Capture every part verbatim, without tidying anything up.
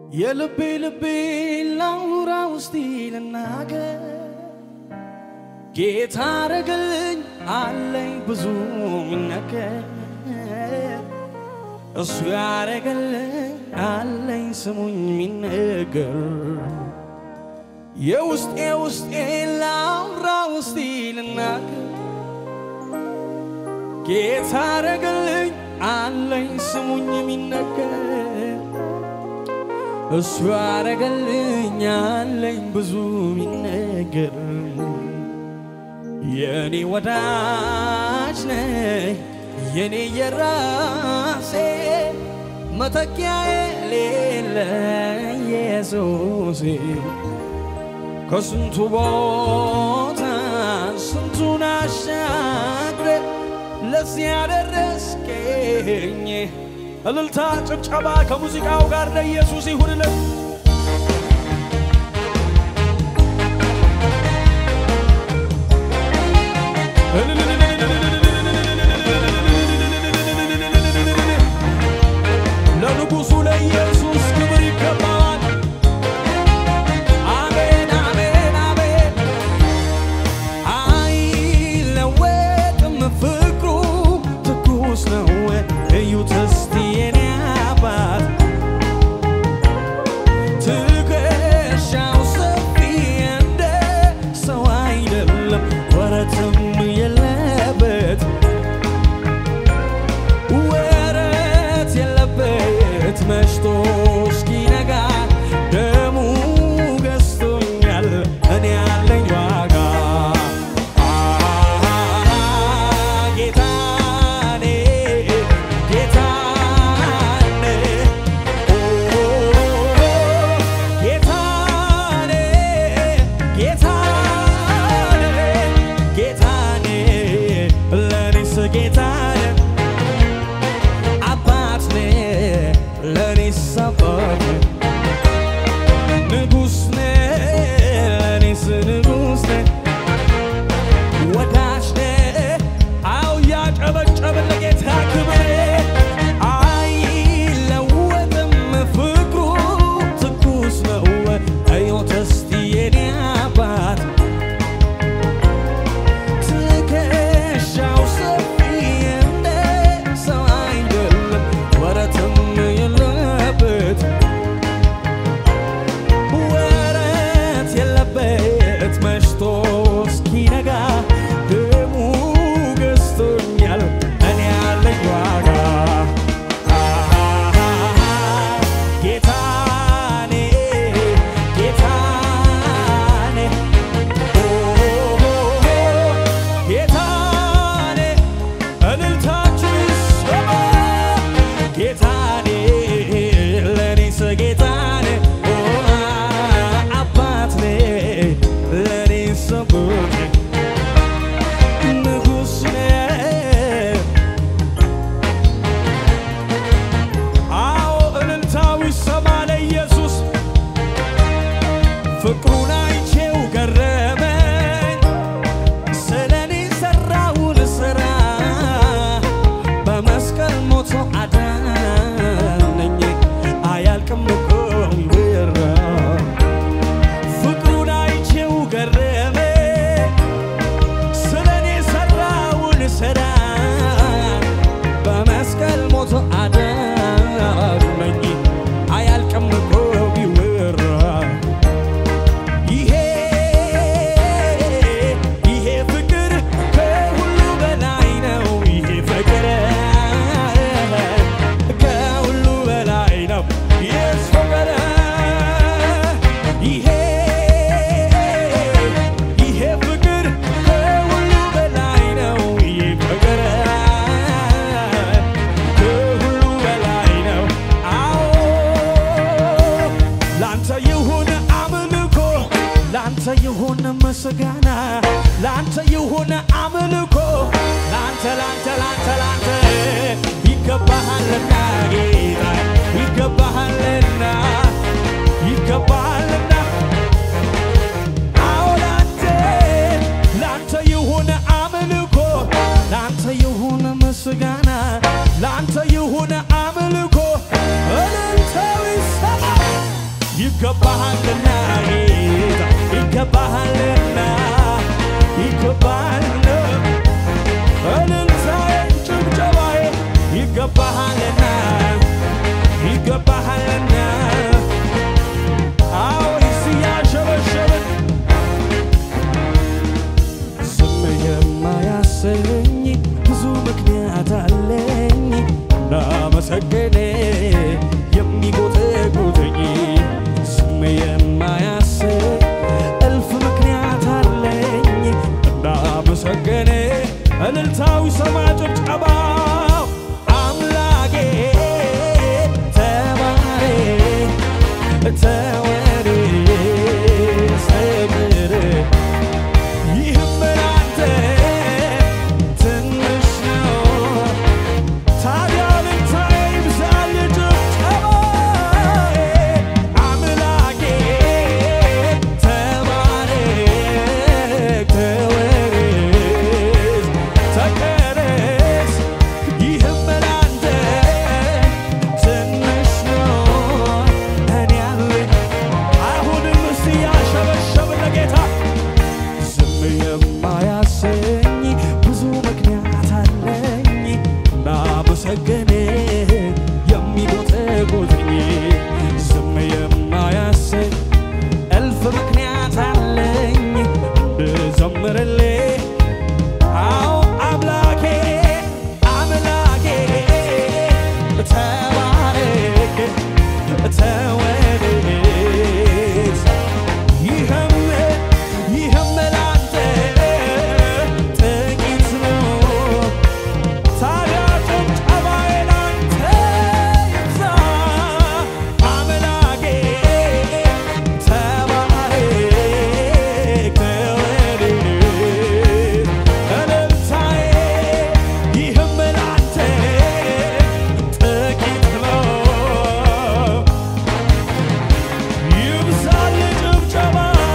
يلبي لبي لاورا وستي للناقة جيت هارقلن علي بزوم منك أسوي هارقلن علي سمون من أقر يوست يوست لاورا وستي للناقة جيت هارقلن علي سمون منك أسوار قلني علي بزوم النقر ياني وداجني ياني يراسي متكيا ليلا يسوسي كسنتو بوتا سنتو ناشاكري لسيادة رسكيني الالتا چبچبا كموسيقاو غار ليسوس يهونله لنقوسو ليسوس كبر يكبال آمين آمين آمين آي لويت مفكرو تكوس لويت ايو تستي لانت يهون عملكو لانت لانت لانت لانت يقبها لنا يقبها لنا يقبها لنا أو لانت لانت يهون عملكو لانت يهون مسجانا لانت يهون عملكو لانت ويسا ይገባሃልና ጌታ ይገባሃልና ይገባሃልና እልልታዬ ጭብጨባዬ ይገባሃልና ይገባሃልና አዎ ሲያሸበሸበ ዝም የማያሰኝ ብዙ ምክንያት አለኝ እንዳመሰግን የሚጎተጉተኝ ዝም የማያሰኝ እልፍ ምክንያት አለኝ እንዳመሰግን እልልታው ይሰማ ጭብጨባው አምላኬ ተባረክ ተወደስ ተክብር ይህም ላንተ ትንሽ ነው ታዲያ እልልታዬ ይብዛል ጭብጨባዬ አምላኬ ተባረክ ተወደስ ተቀደስ ይህም ላንተ ትንሽ ነው እኔ ያለኝ አሁንም እስቲ ያሸበሸብን ለጌታ ዝም የማያሰኝ ብዙ ምክንያት አለኝ እንዳመሰግን የሚጎተጉተኝ ዝም የማያሰኝ እልፍ ምክንያት አለኝ እንድዘምርልህ አዎ አምላኬ አምላኬ ተባረክ ተወደስ ይህም ይህም ላንተ ጥቂት ነው ታዲያ ጭብጨባዬ ላንተ ይብዛ አምላኬ ተባረክ ተወደስ እልልታዬ ይህም ላንተ ጥቂት ነው ይብዛል ጭብጨባ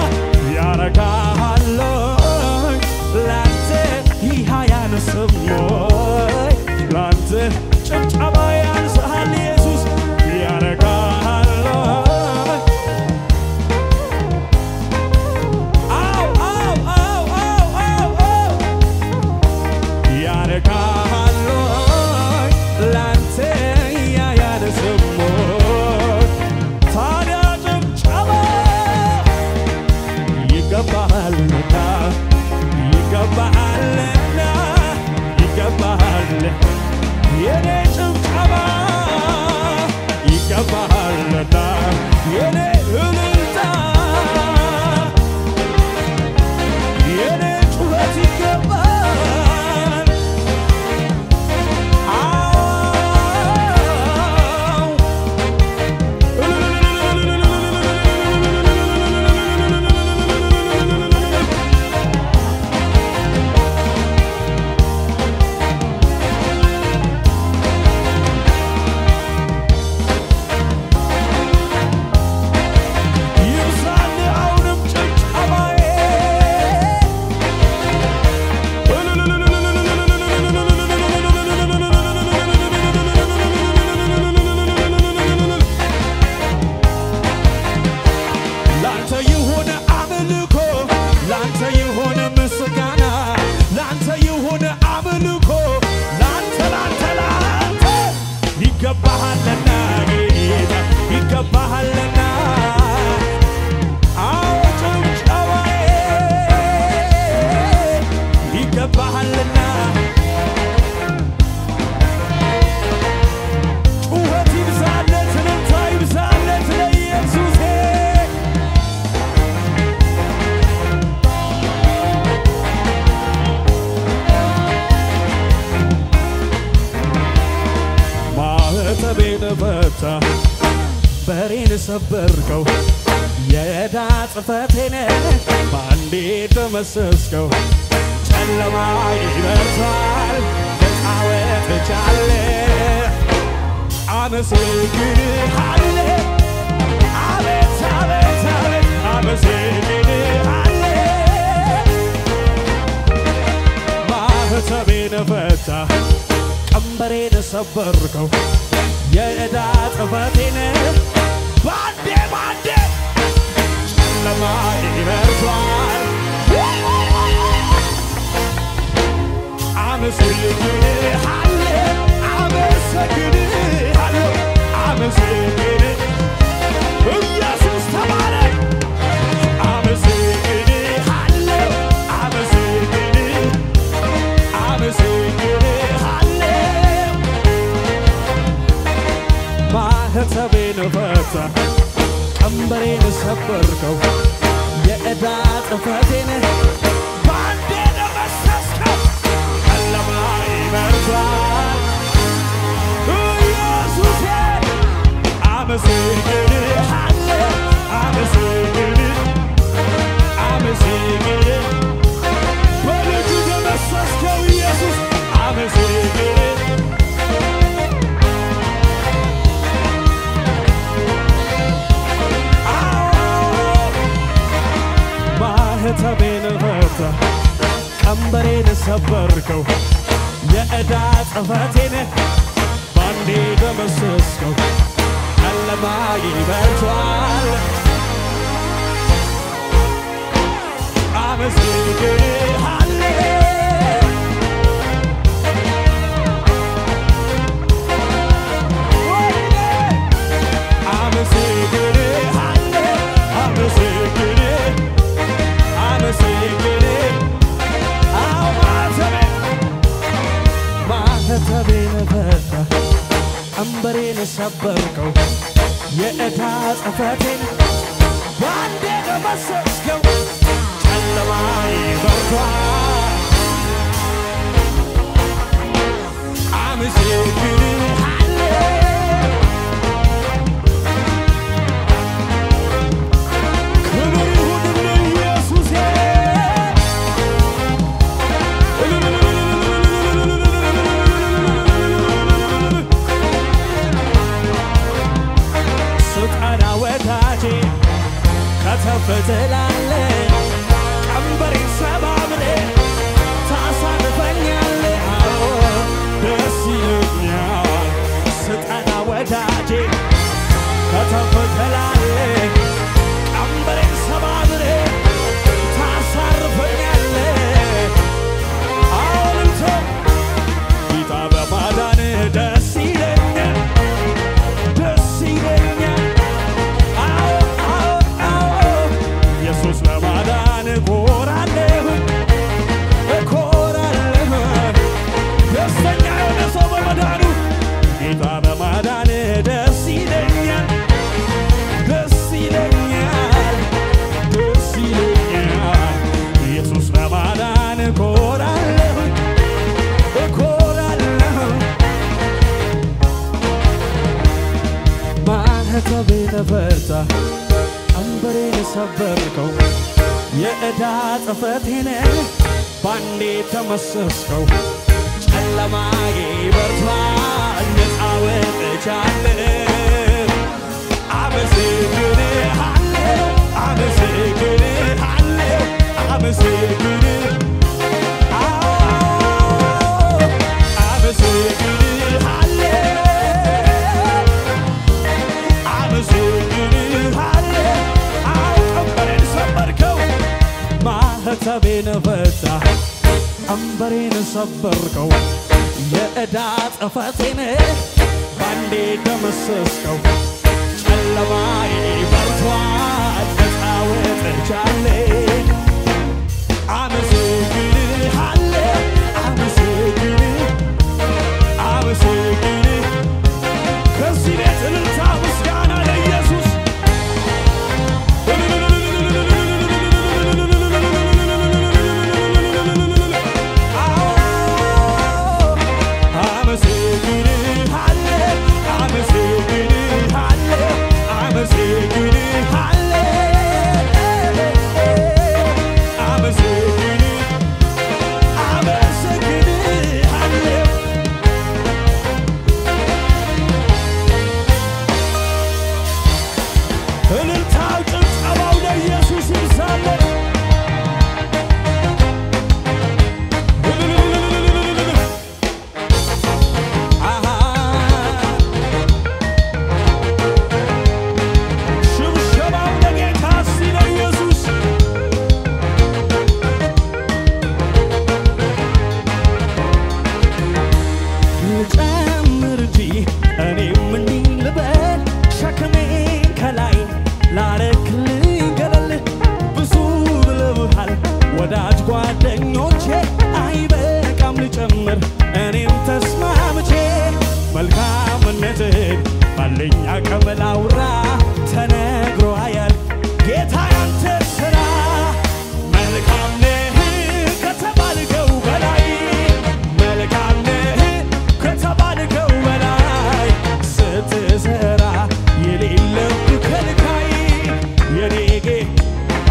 ያረጋሃለኝ ላንተ ይህ አያንስም ወይ ላንተ ጭብጨባ ያንስሃል ኢየሱስ ያረጋሃለኝ አው አው አው አው አው አው ያረጋሃለኝ ላንተ ይህ አያንስም ወይ ታዲያ ጭብጨባ ይገባሃልና ይገባሃልና ይገባሃል የኔ ጭብጨባ ይገባሃልና የኔ እልልታ የኔ ጩኸት ይገባል አዎ ይብዛል አሁንም ጭብጨባዬ ላንተ የሆነ አምልኮ ላንተ የሆነ ምስጋና ላንተ የሆነ አምልኮ ላንተ ላንተ ላንተ ይገባሃልና ጌታ ይገባሃልና አዎ ጭብጨባዬ ይገባሃልና ጩኸት ይብዛለት እልልታ ይብዛለት ለኢየሱሴ ማኅተቤን ፈታ በሬን ሰበርከው የዕዳ ጽሕፈቴን በአንዴ ደመሰስከው ጨለማ ይበርታል ነፃ ወጥቻለሁ አመሰግንሃለሁ አቤት አቤት አቤት አመሰግንሃለሁ ማኅተቤን ፈታ ቀንበሬን ሰበርከው የዕዳ ጽሕፈቴን ባንዴ ባንዴ አመሰግንሃለሁ አመሰግንሃለሁ አመሰግንሃለሁ ኢየሱስ ተባረክ አመሰግንሃለሁ አመሰግንሃለሁ አመሰግንሃለሁ ማህተቤን ፈታ ቀንበሬን ሰበርከው የዕዳ ጽሕፈቴን ባንዴ ደመሰስከው ጨለማዬ በርቷል ኢየሱሴ አመሰግንሃለሁ አመሰግንሃለሁ አመሰግንሃለሁ በልጁ ደመሰስከው ኢየሱስ አመሰግንሃለሁ ማህተቤን ፈታ ቀንበሬን ሰበርከው የዕዳ ጽሕፈቴን ባንዴ ደመሰስከው ጨለማዬ በርቷል አመሰግንሃለሁ አመሰግንሃለሁ አመሰግንሃለሁ ማህተቤን ፈታ ቀንበሬን ሰበርከው የዕዳ ጽሕፈቴን ባንዴ ደመሰስከው ጨለማዬ በርቷል አመሰግንሃለሁ ክብር ይሁንልህ ኢየሱሴ ስጠራ ወዳጄ ከተፍ ትላለህ ቀንበሬን ሰባብረህ ታሳርፈኛለህ አዎ ደስ ይለኛል ስጠራ ወዳጄ ከተፍ ትላለህ ቀንበሬን ሰባብረህ ታሳርፈኛለህ አዎ ልንቶ ጌታ በማዳንህ ደስ ይለኛል ደስ ይለኛል አዎ አዎ አዎ ኢየሱስ በማዳንህ እኮራለሁ እኮራለሁ ደስተኛ የሆነ ሰው በማዳኑ ጌታ በማዳንህ ደስ ይለኛል ደስ ይለኛል ደስ ይለኛል ኢየሱስ በማዳንህ እኮራለሁ እኮራለሁ ማህተቤን ፈታ ቀንበሬን ሰበርከው የዕዳ ጽሕፈቴን ባንዴ ደመሰስከው ጨለማዬ በርቷል ነፃ ወጥቻለሁ አመሰግንሃለሁ አመሰግንሃለሁ አመሰግንሃለሁ አመሰግንሃለሁ አመሰግንሃለሁ ቀንበሬን ሰበርከው ማህተቤን ፈታ ቀንበሬን ሰበርከው የዕዳ ጽሕፈቴን ባንዴ ደመሰስከው ጨለማዬ በርቷል ነፃ ወጥቻለሁ አመሰግንሃለሁ አመሰግንሃለሁ አመሰግንሃለሁ ከዚህ ቤት እልልታ ምስጋና ለኢየሱስ አመሰግንሃለሁ አመሰግንሃለሁ አመሰግንሃለሁ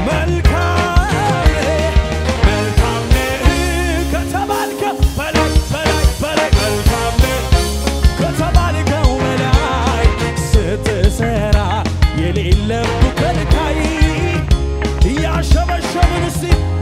መልካም መልካም ከተባልከው በላይ በላይ በላይ መልካም ከተባልከው በላይ ስትሰራ የሌለብህ ከልካይ እያሸበሸብን እስቲ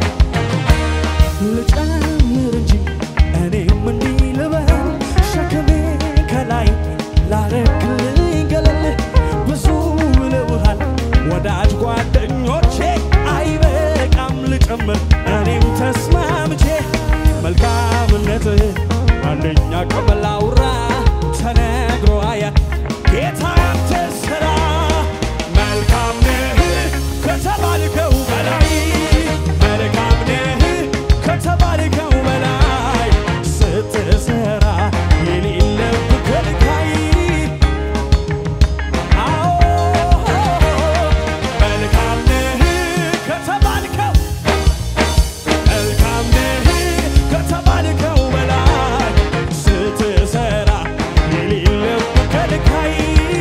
ልጨምር እንጂ እኔም እንዲህ ልበል ሸክሜ ከላይ ላረክልኝ ገለል ብዙ ብለውሃል ወዳጅ ጓደኞቼ አይበቃም ልጨምር እኔም ተስማምቼ መልካምነትህ አንደኛ ቀበል አውራ ተነግሮ አያ ጌታ ያንተ ሥራ መልካም ነህ ከተባልከው በላይ መልካም ነህ ከተባልከው በላይ ስትሰራ የሌለብህ ከልካይ አዎ መልካም ነህ ከተባልከው መልካም ነህ ከተባልከው በላይ ስትሰራ የሌለብህ ከልካይ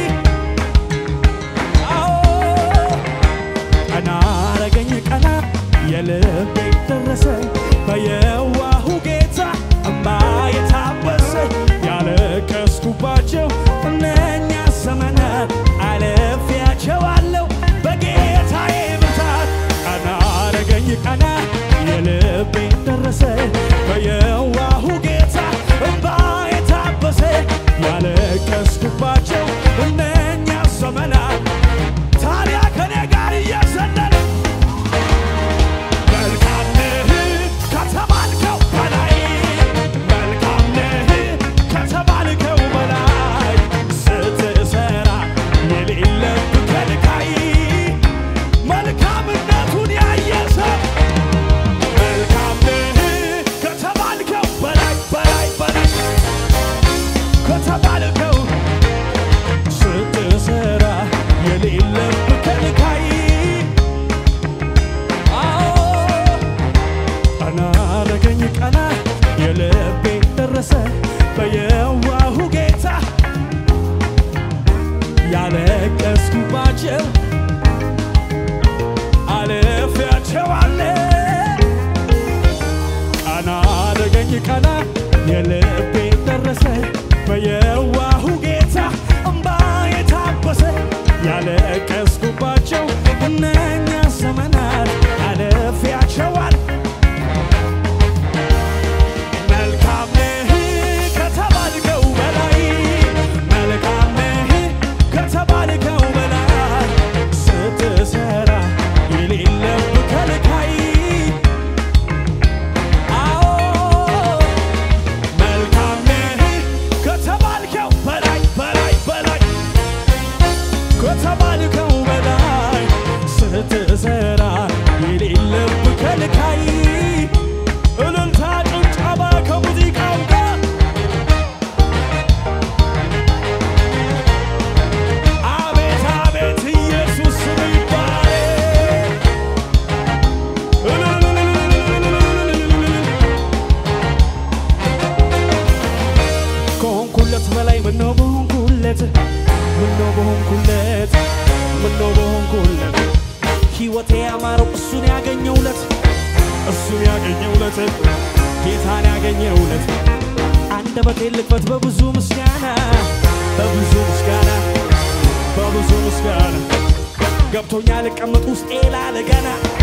አዎ ቀና አረገኝ ቀና የልቤ ደረሰ በየዋሁ ጌታ እምባ የታበሰ ያለቀስኩባቸው እነኛ ዘመናት አልፌያቸዋለሁ በጌታዬ ብርታት ቀና አረገኝ ቀና የልቤ ደረሰ በየዋሁ ጌታ እምባ የታበሰ ያለቀስኩባቸው እነኛ ዘመናት ታዲያ ከኔ ጋር እየዘለለ መልካም ነህ ከተባልከው በላይ መልካም ነህ ከተባልከው በላይ ስትሰራ የሌለብህ ከልካይ መልካምነቱን ያየ ሰው መልካም ነህ ከተባልከው በላይ በላይ በላይ ከተባልከው ስትሰራ የሌለብህ ከልካይ ቀና አረገኝ ቀና የልቤ ደረሰ በየዋሁ ጌታ ያለቀስኩባቸው አልፌያቸዋለሁ ቀና አረገኝ ቀና የልቤ ደረሰ በየዋሁ ጌታ እምባ የታበሰ ያለቀስኩባቸው እነኛ ዘመናት አልፌያቸዋለሁ መልካም ነህ ከተባልከው በላይ መልካም ነህ ከተባልከው በላይ ስትሰራ የሌለብህ ከልካይ አዎ መልካም ነህ ከተባልከው በላይ በላይ በላይ ከተባልከው በላይ ስትሰራ የሌለብህ ከልካይ እልልታ ጭብጨባ ከሙዚቃው ጋር አቤት አቤት ኢየሱስ ስም ይባረክ ከሆንኩለት በላይ ምነው በሆንኩለት ምነው በሆንኩለት ምነው በሆንኩለት ሕይወቴ ያማረው እሱን ያገኘውለት እሱን ያገኘውለት ጌታን ያገኘውለት አንደበቴን ልክፈት በብዙ ምስጋና በብዙ ምስጋና በብዙ ምስጋና ገብቶኛል ልቀመጥ ውስጤ ላለ ገና